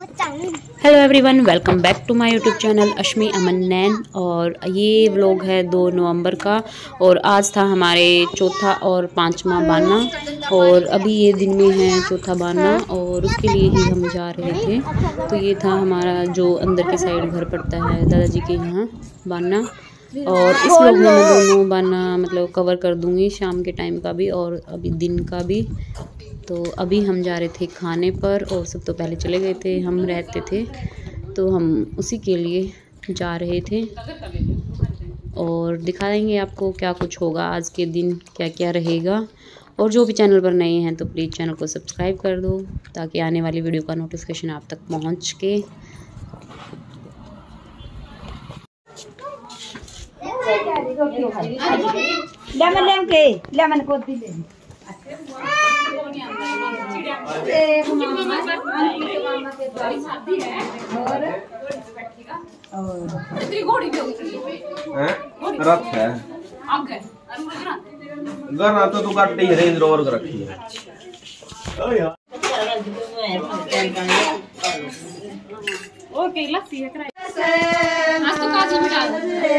Hello everyone, welcome back to my YouTube channel Ashmi Aman Nain. और ये vlog है 2 नवंबर का और आज था हमारे चौथा और 5वां बाना और अभी ये दिन में है चौथा बाना और उसके लिए ही हम जा रहे थे। तो ये था हमारा जो अंदर के साइड घर पड़ता है दादाजी के यहाँ बाना। और इस व्लॉग में मैं दोनों बाना मतलब कवर कर दूँगी, शाम के टाइम का भी और अभी दिन का भी। तो अभी हम जा रहे थे खाने पर और सब तो पहले चले गए थे, हम रहते थे तो हम उसी के लिए जा रहे थे। और दिखाएंगे आपको क्या कुछ होगा आज के दिन, क्या क्या रहेगा। और जो भी चैनल पर नए हैं तो प्लीज़ चैनल को सब्सक्राइब कर दो ताकि आने वाली वीडियो का नोटिफिकेशन आप तक पहुंच के। लेमन को रथ है गना तो तू काटे ही रेंज रोवर कर रखी है। ओके लस्सी है कराई आज तो काजू भी डाल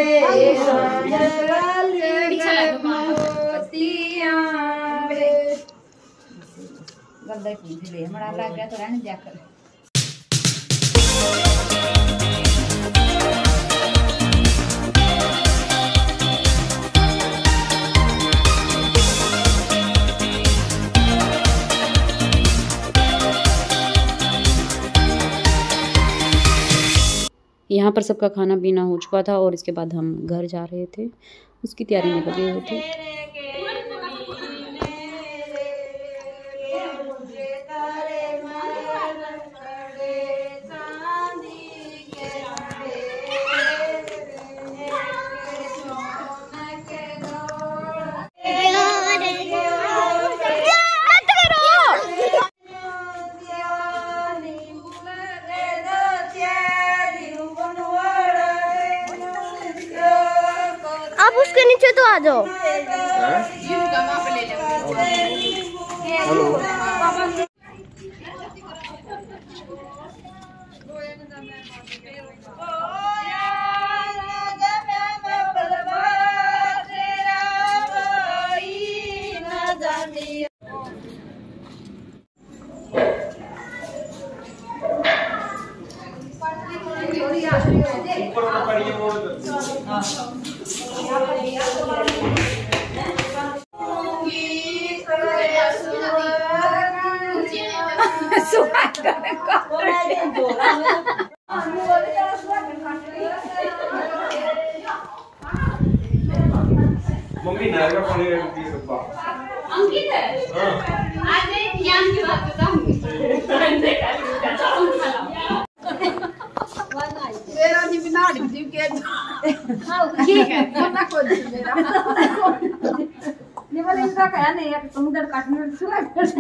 दे हमारा लग गया तो रहने जाकर यहाँ पर सबका खाना पीना हो चुका था और इसके बाद हम घर जा रहे थे, उसकी तैयारी में लगे हुए थे। आप उसके नीचे तो आ जाओ। मम्मी नारियल पानी की सुप्पा अंकित है। आज एक ज्ञान की बात बताऊंगी। मेरा नहीं बिना जीव के ठीक है ना कोई मेरा ये वाले इसका क्या नहीं है तुम उधर काटने सुना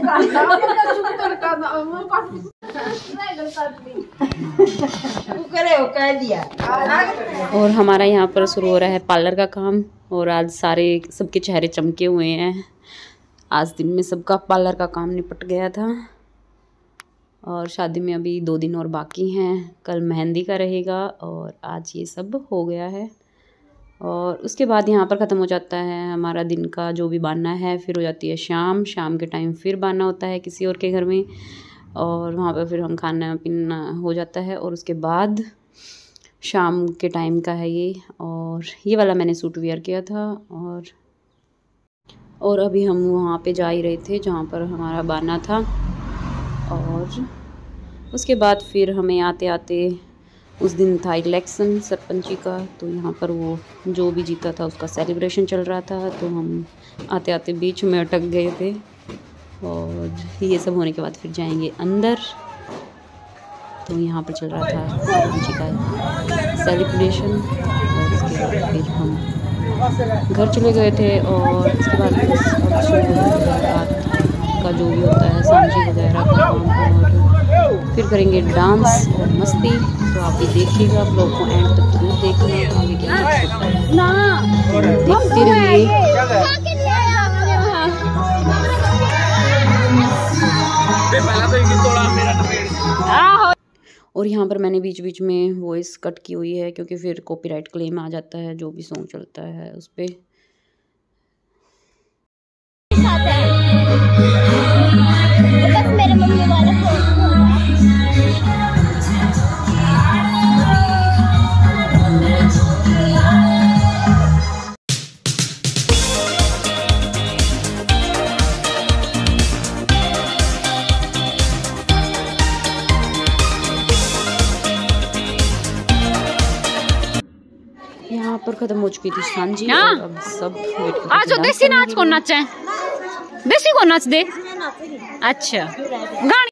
करे हो कह दिया। और हमारा यहाँ पर शुरू हो रहा है पार्लर का काम और आज सारे सबके चेहरे चमके हुए हैं। आज दिन में सबका पार्लर का काम निपट गया था और शादी में अभी 2 दिन और बाकी हैं। कल मेहंदी का रहेगा और आज ये सब हो गया है। और उसके बाद यहाँ पर ख़त्म हो जाता है हमारा दिन का जो भी बाना है। फिर हो जाती है शाम, शाम के टाइम फिर बाना होता है किसी और के घर में और वहाँ पर फिर हम खाना पीना हो जाता है। और उसके बाद शाम के टाइम का है ये। और ये वाला मैंने सूट वेयर किया था और अभी हम वहाँ पे जा ही रहे थे जहाँ पर हमारा बाना था। और उसके बाद फिर हमें आते आते उस दिन था इलेक्शन सरपंची का, तो यहाँ पर वो जो भी जीता था उसका सेलिब्रेशन चल रहा था। तो हम आते आते बीच में अटक गए थे और ये सब होने के बाद फिर जाएंगे अंदर। तो यहाँ पर चल रहा था सरपंची का सेलिब्रेशन और उसके बाद फिर हम घर चले गए थे। और उसके बाद रात का जो भी होता है सांझी वगैरह का और फिर करेंगे डांस और मस्ती। तो आप भी देखिएगा, ब्लॉग को एंड तक जरूर देखना, आगे क्या देखते रहिए। और यहाँ पर मैंने बीच बीच में वॉइस कट की हुई है क्योंकि फिर कॉपीराइट क्लेम आ जाता है जो भी सॉन्ग चलता है उस पर। बस मेरे मम्मी वाला यहाँ पर खत्म हो चुकी थी सांझी और अब सब वेट कर आज देसी नाच कौन नाचे? देसी कौन नाच दे? अच्छा गाने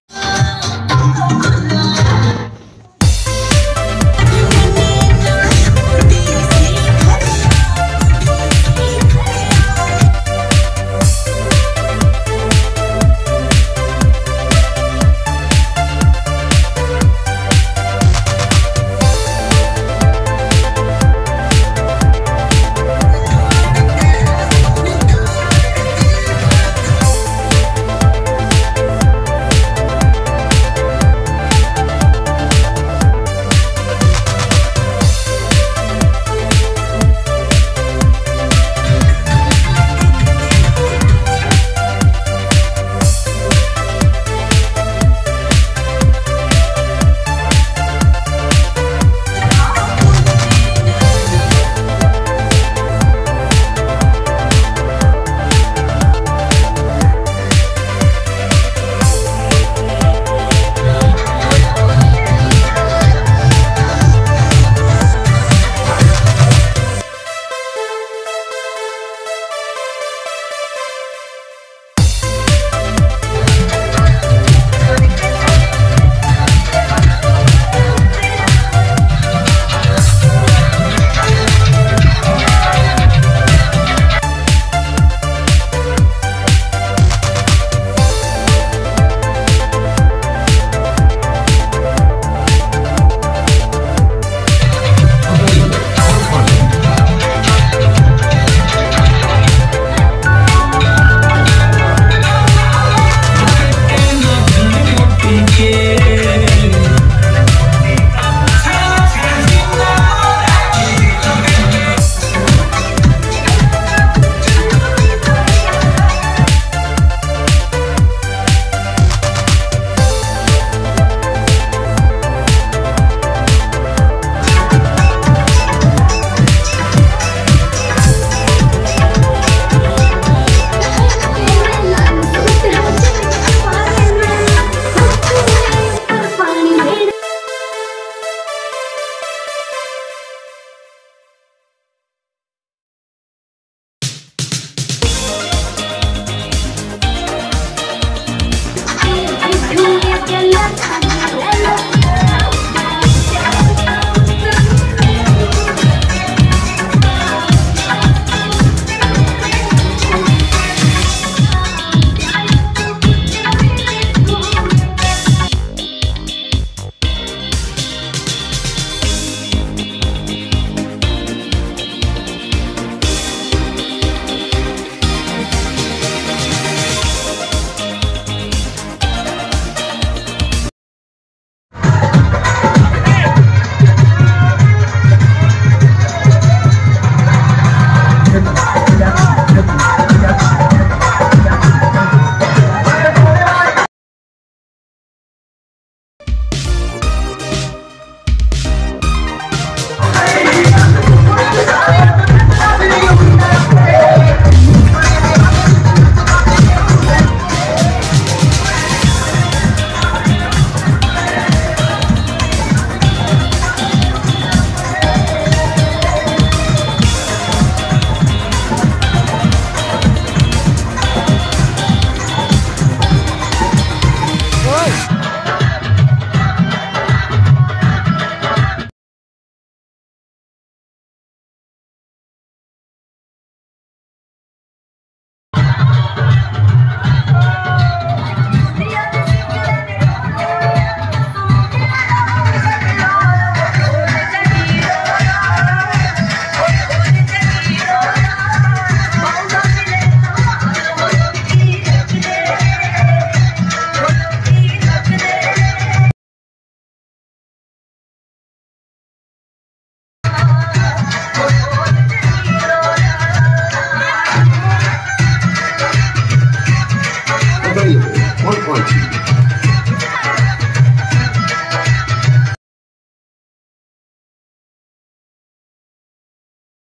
है।